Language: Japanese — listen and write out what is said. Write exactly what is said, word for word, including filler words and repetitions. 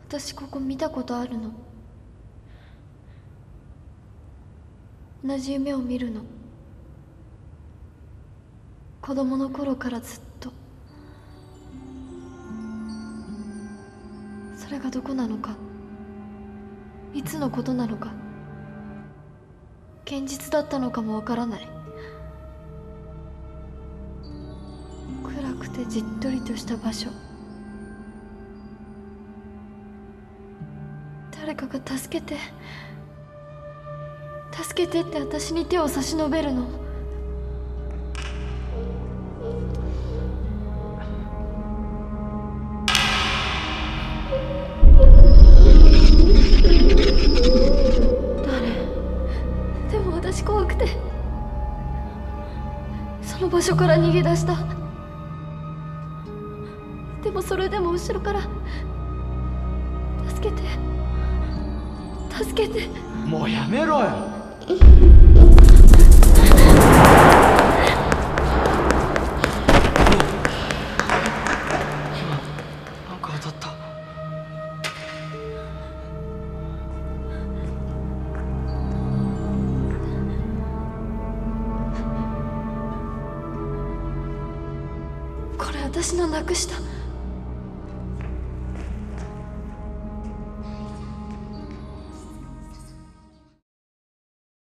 私ここ見たことあるの。同じ夢を見るの。子供の頃からずっと。それがどこなのか、いつのことなのか、現実だったのかもわからない。暗くてじっとりとした場所。誰かが助けて助けてって私に手を差し伸べるの。誰？でも私怖くてその場所から逃げ出した。でもそれでも後ろから助けて助けて。 もうやめろよ。なんか当たった。 これ私のなくした